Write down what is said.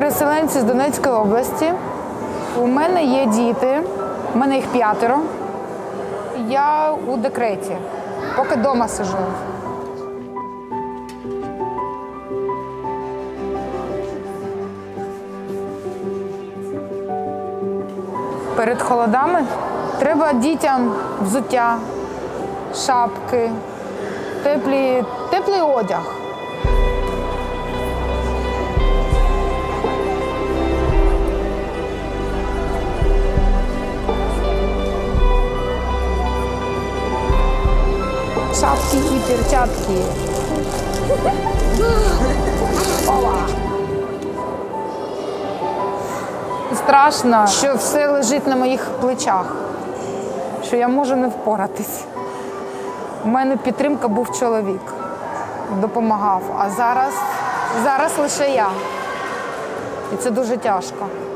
переселенці з Донецької області. У мене є діти, у мене їх 5. Я у декреті, поки вдома сиджу. Перед холодами треба дітям взуття, шапки, теплий одяг. Шапки і перчатки. Страшно, що все лежить на моїх плечах, що я можу не впоратись. У мене підтримка був чоловік, допомагав, а зараз лише я. І це дуже тяжко.